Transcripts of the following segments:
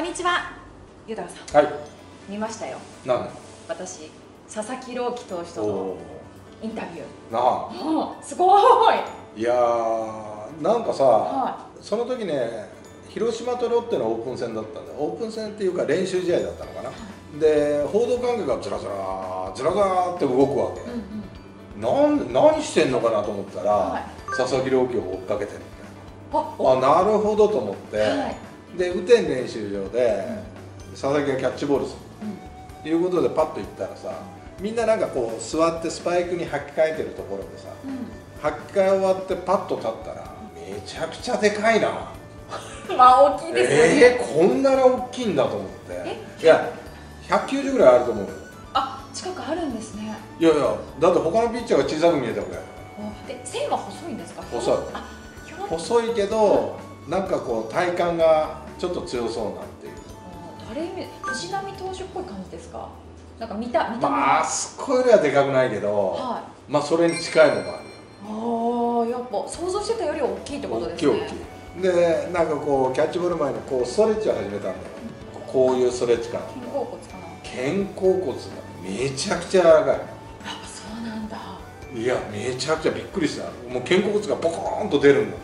んにちは。ゆうたろさん。 はい。 見ましたよ。 なん私、佐々木朗希投手とのインタビュー。 なあ。 すごい。 いやー、なんかさ、その時ね、広島とロッテのオープン戦だったんだよ。オープン戦っていうか練習試合だったのかな。で、報道関係がずらずらって動くわけ。何してんのかなと思ったら、佐々木朗希を追っかけてるみたいな。なるほどと思って、で雨天練習場で佐々木がキャッチボールするということでパッと行ったらさ、みんななんかこう座ってスパイクに履き替えてるところでさ、履き替え終わってパッと立ったらめちゃくちゃでかいな。 まあ大きいですよね。 こんなに大きいんだと思って。いや190ぐらいあると思うよ。 あ、近くあるんですね。 いやいや、だって他のピッチャーが小さく見えたぐらい。 で、線は細いんですか？ 細い。細いけど、なんかこう体幹がちょっと強そうなっていう。 藤浪投手っぽい感じですか？なんか見た目。 まあすっごいよりはでかくないけど、まあそれに近いのもあるよ。やっぱ想像してたより大きいってことですね。 大きい。で、なんかこうキャッチボール前にこうストレッチを始めたんだよ。こういうストレッチから。 肩甲骨かな。 肩甲骨がめちゃくちゃ柔らかい。 やっぱそうなんだ。 いや、めちゃくちゃびっくりした。もう肩甲骨がポコーンと出るんだ。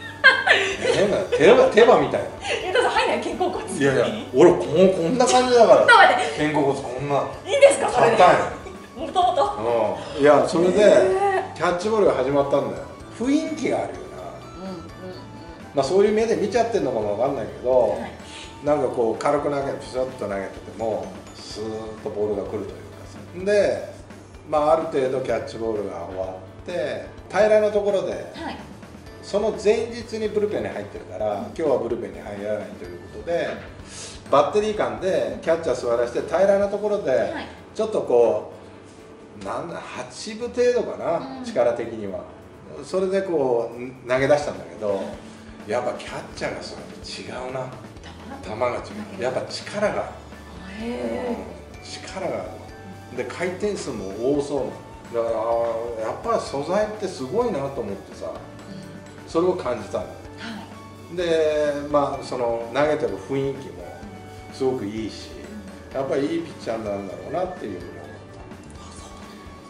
手羽みたいな。 ゆうたさん入んない肩甲骨。 いやいや、俺こんな感じだから。肩甲骨こんな。 いいんですかそれで。 硬い。 もともと。 いや、それでキャッチボールが始まったんだよ。雰囲気があるよな。まあそういう目で見ちゃってるのかもわかんないけど、なんかこう軽く投げてピシャッと投げててもスーッとボールが来るというかさ。で、まあある程度キャッチボールが終わって平らなところで。その前日にブルペンに入ってるから、今日はブルペンに入らないということで、バッテリー間でキャッチャー座らせて平らなところで、ちょっとこう8分程度かな、力的には。それでこう投げ出したんだけど、やっぱキャッチャーがそれと違うな。球が違う。やっぱ力がある。力がある。で回転数も多そうな。だからやっぱり素材ってすごいなと思ってさ。それを感じたんだ、で、まあその投げてる雰囲気もすごくいいし、やっぱりいいピッチャーなんだろうなっていうふうに思った。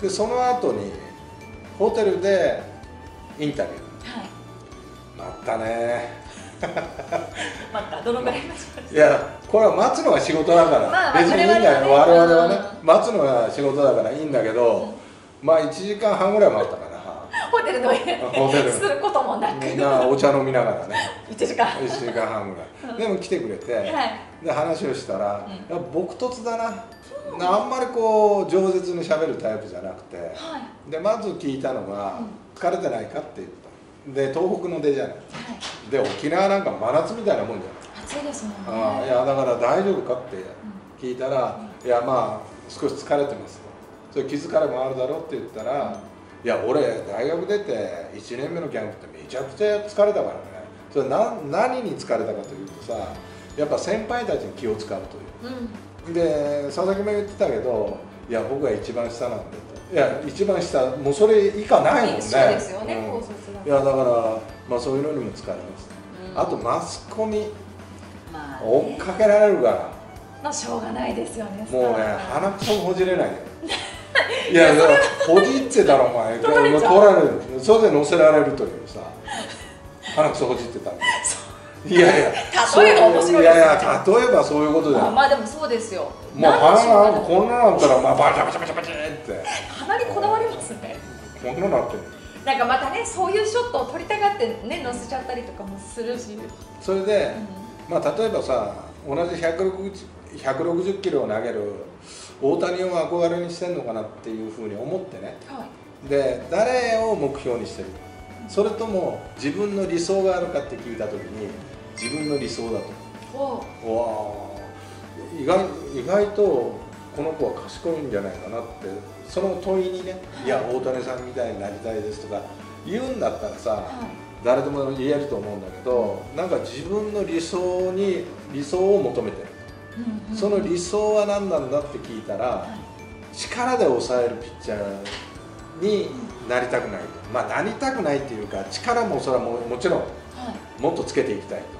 でその後にホテルでインタビュー、待ったね。 待った。どのぐらい待ちました？ いや、これは待つのが仕事だから別にいいんだよ。我々はね、待つのが仕事だからいいんだけど、まあ1時間半ぐらい待ったかな。 ホテルの家することもなく、 みんなお茶飲みながらね。 1時間半ぐらい。でも来てくれて、で話をしたら、朴訥だな。あんまりこう饒舌にしゃべるタイプじゃなくて、でまず聞いたのが疲れてないかって言った。で東北の出じゃない。で沖縄なんか真夏みたいなもんじゃない。 暑いですもんね。 いやだから大丈夫かって聞いたら、いやまあ少し疲れてますと。それ気疲れもあるだろうって言ったら。いや俺大学出て1年目のキャンプってめちゃくちゃ疲れたからね。それ何に疲れたかというとさ、やっぱ先輩たちに気を使うという、で佐々木も言ってたけど、いや僕は一番下なんでと。いや一番下もうそれ以下ないもんね。 そうですよね。 いやだからまあそういうのにも疲れます。あとマスコミ追っかけられるから、 まあしょうがないですよね。 もうね鼻くそもほじれないよ。いやほじってたらお前取られる。それで乗せられるというさ、鼻くそほじってたんだ。いやいや例えが面白いですね。 いやいや例えばそういうことじゃん。 まあでもそうですよ。 もう鼻がこんななったらまあバチャバチャバチャバチャって鼻にこだわりますね。 こんななってる。 なんかまたね、そういうショットを撮りたがってね乗せちゃったりとかもするし。 それでまあ例えばさ、同じ160キロを投げる大谷を憧れにしてるのかなっていうふうに思ってね、で誰を目標にしてる、それとも自分の理想があるかって聞いた時に自分の理想だと。意外とこの子は賢いんじゃないかなって、その問いにね、いや大谷さんみたいになりたいですとか言うんだったらさ、誰でも言えると思うんだけど、なんか自分の理想を求めてる。その理想は何なんだって聞いたら、力で抑えるピッチャーになりたくないと。まあなりたくないっていうか、力もそれはもちろんもっとつけていきたいと。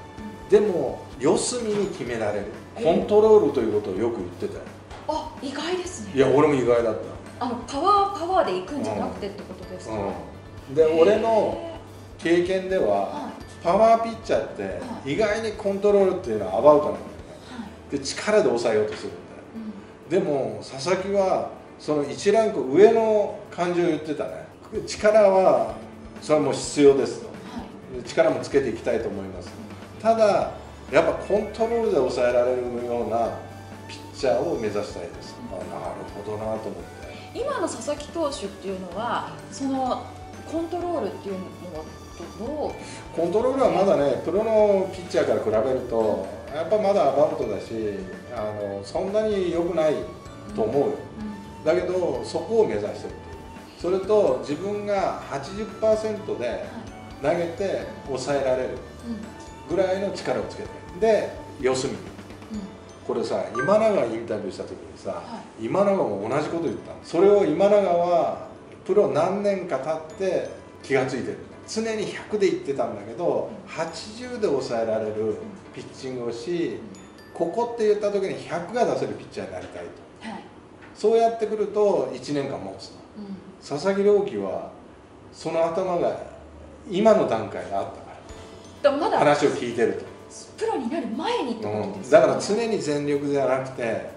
でも四隅に決められる、コントロールということをよく言ってたよ。 あ、意外ですね。 いや俺も意外だった。 パワーでいくんじゃなくてってことですか？ で俺の経験では、パワーピッチャーって意外にコントロールっていうのはアバウトなんだよね。で力で抑えようとするんだよ。でも佐々木はその1ランク上の感じを言ってたね。力はそれはもう必要ですと、力もつけていきたいと思います。ただやっぱコントロールで抑えられるようなピッチャーを目指したいです。なるほどなと思って。 今の佐々木投手っていうのはそのコントロールっていうのはどう？ コントロールはまだね、プロのピッチャーから比べるとやっぱまだアバウトだし、そんなに良くないと思うよ。だけどそこを目指してる。それと自分が 80% で投げて抑えられるぐらいの力をつけて、で四隅に、これさ、今永がインタビューした時にさ、今永も同じこと言ったの。それを今永はプロ何年か経って気がついてる。常に100でいってたんだけど80で抑えられるピッチングをし、ここって言った時に100が出せるピッチャーになりたいと、そうやってくると1年間持つの。佐々木朗希はその頭が今の段階であったから、まだ話を聞いてると。 プロになる前にってことですか？ だから常に全力じゃなくて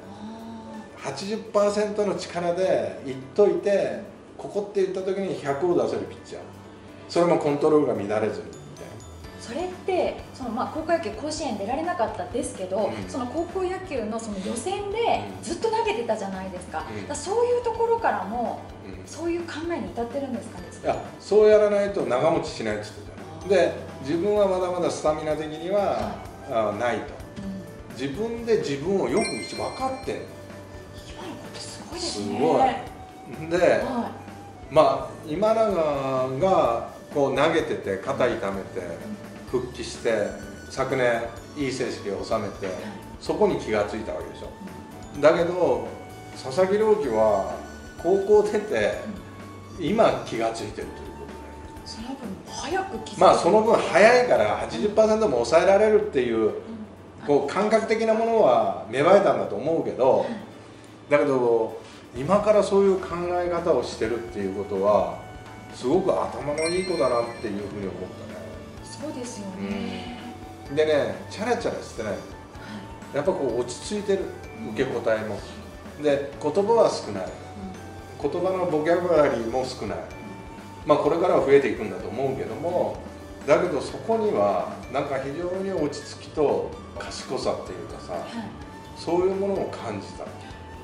80% の力でいっといて、ここって言った時に100を出せるピッチャー、それもコントロールが乱れずにみたいな。それって高校野球甲子園出られなかったですけど、その高校野球のその予選でずっと投げてたじゃないですか。だそういうところからも、そういう考えに至ってるんですかね？ いや、そうやらないと長持ちしないって言ってた。で自分はまだまだスタミナ的には、ないと、自分で自分をよく分かってんの。 今のことすごいですね。 すごい。で、まあ今永がこう投げてて肩痛めて復帰して昨年いい成績を収めて、そこに気がついたわけでしょ。だけど佐々木朗希は高校出て今気がついてるということで、 その分早く気づいてる。 まあその分早いから 80% も抑えられるっていう、こう感覚的なものは芽生えたんだと思うけど、だけど今からそういう考え方をしてるっていうことはすごく頭のいい子だなっていうふうに思ったね。 そうですよね。 でね、チャラチャラしてない。やっぱこう落ち着いてる、受け答えも。で言葉は少ない、言葉のボキャブラリーも少ない。まあこれからは増えていくんだと思うけども、だけどそこにはなんか非常に落ち着きと賢さっていうかさ、そういうものを感じた。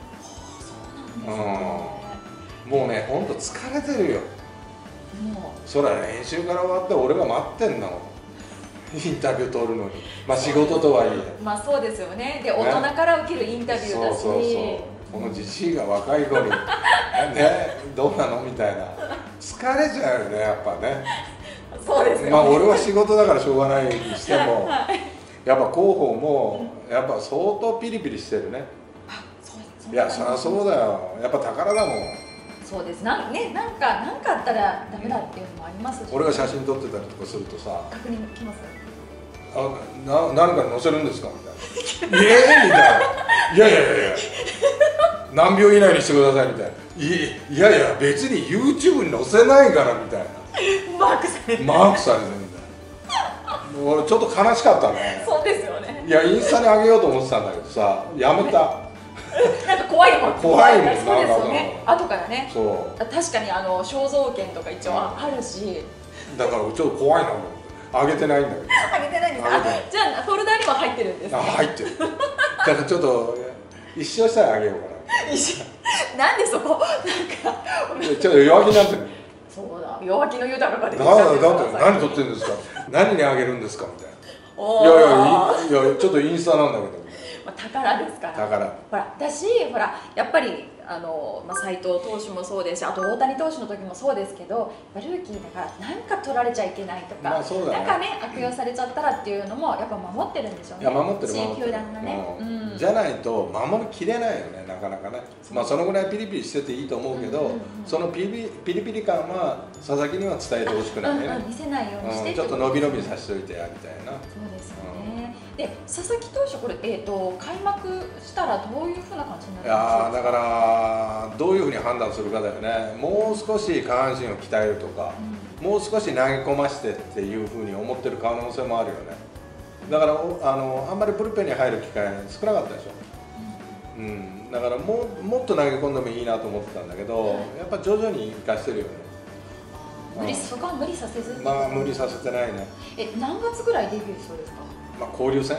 もうね、ほんと疲れてるよ。そりゃ練習から終わって俺が待ってんの、インタビュー取るのに。まあ仕事とはいえ、 まあそうですよね。で大人から受けるインタビューだし、 そうこのじじいが若い頃にね、どうなのみたいな、疲れちゃうよね、やっぱね。 そうですよね。 まあ俺は仕事だからしょうがないにしてもやっぱ広報もやっぱ相当ピリピリしてるね。いや、そりゃそうだよ、やっぱ宝だもん。 そうです。なんかあったらダメだっていうのもありますし、 俺が写真撮ってたりとかするとさ、 確認来ます。 何かに載せるんですかみたいな。みたいな。いや何秒以内にしてくださいみたいな。いや別に YouTube に載せないからみたいな。マークされてるみたいな。もうちょっと悲しかったね。 そうですよね。 いや、インスタに上げようと思ってたんだけどさ、やめた。 なんか怖いもん。 怖いもん。 そうですよね。後からね。 そう。 確かに肖像権とか一応あるし。 だからちょっと怖いなと思って。上げてないんだけど。 上げてないんですか。じゃあフォルダにも入ってるんです。 入ってる。だからちょっと一生したらあげようかな。なんでそこなんかちょっと弱気になってる。 そうだ、弱気の豊かが出てきた。だって何撮ってるんですか。何にあげるんですかみたいな。いやちょっとインスタなんだけど。 宝ですから。 宝。 ほら、だし、ほら、やっぱり斉藤投手もそうですし、あと大谷投手の時もそうですけど、ルーキーだからなんか取られちゃいけないとか、なんかね悪用されちゃったらっていうのもやっぱ守ってるんでしょうね。 いや守ってる球団がね、 じゃないと守りきれないよね、なかなかね。そのぐらいピリピリしてていいと思うけど、そのピリピリ感は佐々木には伝えてほしくないね。 見せないようにして、 ちょっと伸び伸びさせておいてやみたいな。 そうですよね。で佐々木投手、これ開幕したらどういうふうな感じになるんですか？いやだからどういうふうに判断するかだよね。もう少し下半身を鍛えるとか、もう少し投げ込ましてっていうふうに思ってる可能性もあるよね。だからあんまりブルペンに入る機会少なかったでしょ。だからもっと投げ込んでもいいなと思ってたんだけど、やっぱ徐々に生かしてるよね。 そこは無理させずに。 無理させてないね。 何月ぐらいデビューしそうですか？ 交流戦、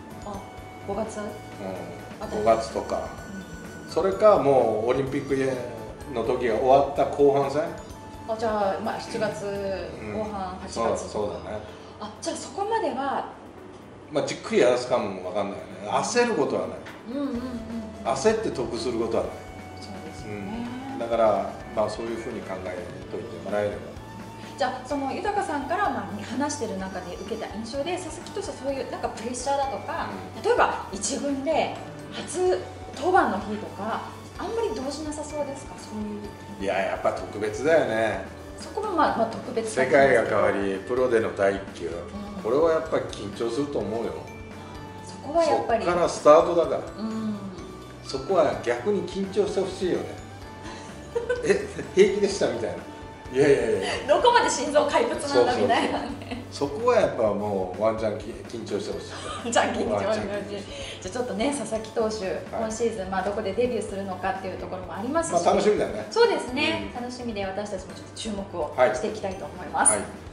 5月、 5月とか、それかもうオリンピックの時が終わった後半戦。 じゃあ7月後半、8月とか。 そうだね。 じゃあそこまではじっくりやらすかも分かんないよね。焦ることはない。焦って得することはない。 そうですよね。 だからそういうふうに考えといてもらえれば。 じゃあその豊さんから話してる中で受けた印象で、佐々木としてはそういうなんかプレッシャーだとか、例えば一軍で初登板の日とかあんまり動じなさそうですか？そういう。 やっぱ特別だよね。 そこも特別。 世界が変わりプロでの第一球、これはやっぱり緊張すると思うよ。 そこはやっぱり。 そこからスタートだから、そこは逆に緊張してほしいよね。平気でしたみたいな。いやどこまで心臓怪物なんだみたいなね。 そこはやっぱもうワンチャン緊張してほしい。 じゃあ緊張してほしい。じゃあちょっとね、佐々木投手、今シーズンどこでデビューするのかっていうところもありますし、 楽しみだね。 そうですね、楽しみで私たちもちょっと注目をしていきたいと思います。